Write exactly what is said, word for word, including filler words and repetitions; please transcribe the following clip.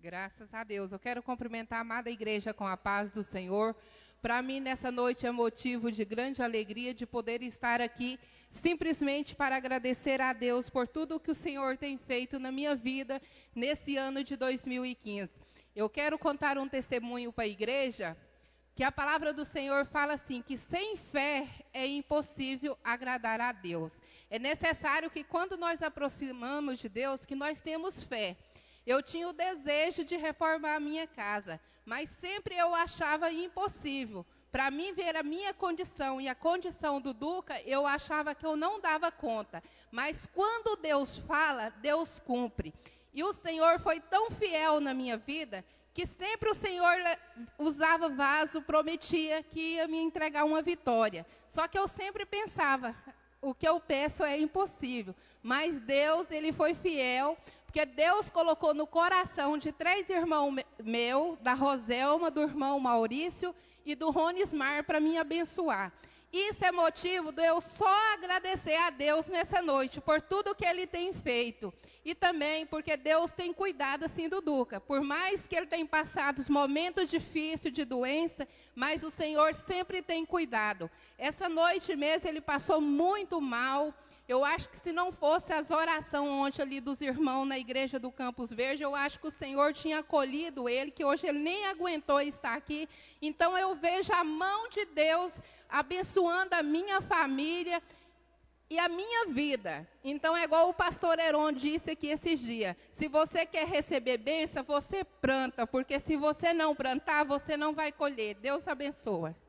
Graças a Deus. Eu quero cumprimentar a amada igreja com a paz do Senhor. Para mim, nessa noite, é motivo de grande alegria de poder estar aqui, simplesmente para agradecer a Deus por tudo que o Senhor tem feito na minha vida nesse ano de dois mil e quinze. Eu quero contar um testemunho para a igreja, que a palavra do Senhor fala assim, que sem fé é impossível agradar a Deus. É necessário que quando nós aproximamos de Deus, que nós temos fé. Eu tinha o desejo de reformar a minha casa, mas sempre eu achava impossível. Para mim ver a minha condição e a condição do Duca, eu achava que eu não dava conta. Mas quando Deus fala, Deus cumpre. E o Senhor foi tão fiel na minha vida, que sempre o Senhor usava vaso, prometia que ia me entregar uma vitória. Só que eu sempre pensava, o que eu peço é impossível. Mas Deus, Ele foi fiel, porque Deus colocou no coração de três irmãos meus, da Roselma, do irmão Maurício e do Ronismar, para me abençoar. Isso é motivo de eu só agradecer a Deus nessa noite, por tudo que Ele tem feito. E também porque Deus tem cuidado assim do Duca. Por mais que ele tenha passado os momentos difíceis de doença, mas o Senhor sempre tem cuidado. Essa noite mesmo ele passou muito mal. Eu acho que se não fosse as orações ontem ali dos irmãos na igreja do Campos Verde, eu acho que o Senhor tinha acolhido ele, que hoje ele nem aguentou estar aqui. Então eu vejo a mão de Deus abençoando a minha família e a minha vida. Então é igual o pastor Heron disse aqui esses dias, se você quer receber bênção, você planta, porque se você não plantar, você não vai colher. Deus abençoa.